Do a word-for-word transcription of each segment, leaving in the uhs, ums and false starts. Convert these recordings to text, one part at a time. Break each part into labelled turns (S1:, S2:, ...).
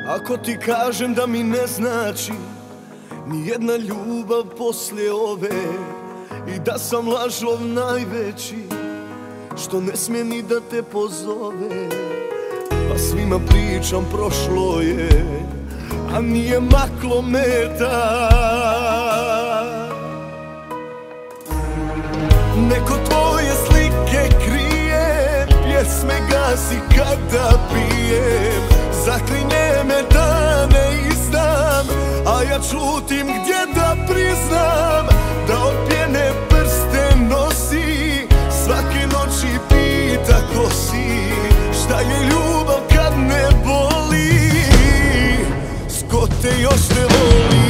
S1: Ako ti kažem da mi ne znači ni jedna ljubav poslije ove, i da sam lažov najveći što ne smije ni da te pozove, pa svima pričam prošlo je, a nije maklo meta. Neko tvoje slike krije, pjesme gasi kada pijem, zaklinje me da ne izdam, a ja čutim gdje da priznam da od pjene prste nosi, svake noći pita ko si, šta je ljubav kad ne boli, sko te još ne voli.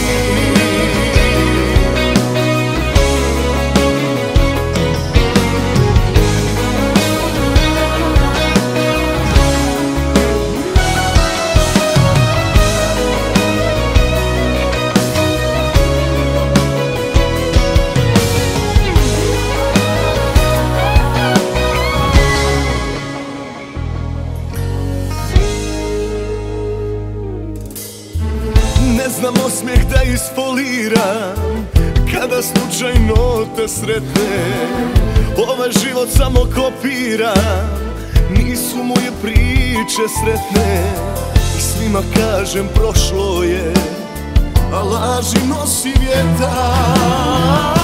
S1: Ne znam osmijeh da isfoliram kada slučajno te sretnem, ovaj život samo kopiram, nisu moje priče sretne, i svima kažem prošlo je, a laži nosi vjetar.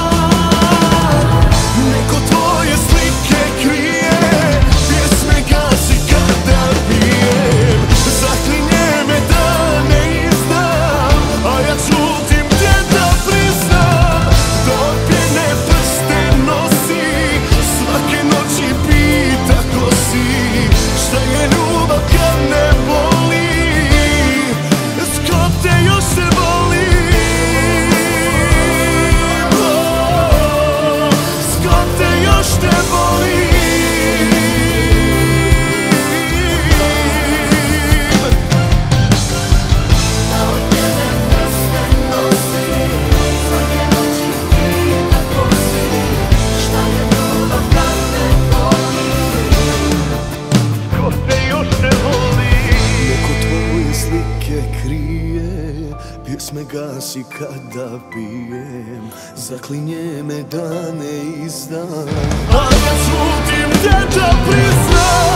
S1: Neko tvoje slike krije, pjesme gasi kada pijem, zaklinje me da ne izdam, a ja čutim gdje da priznam da od pjene prste nosi, svake noći pita ko si, šta je ljubav kad ne boli, sko te još se voli, sko te još te voli. Pjesme gasi kada pijem, zaklinje me da ne izdam, a ja čutim gdje da priznam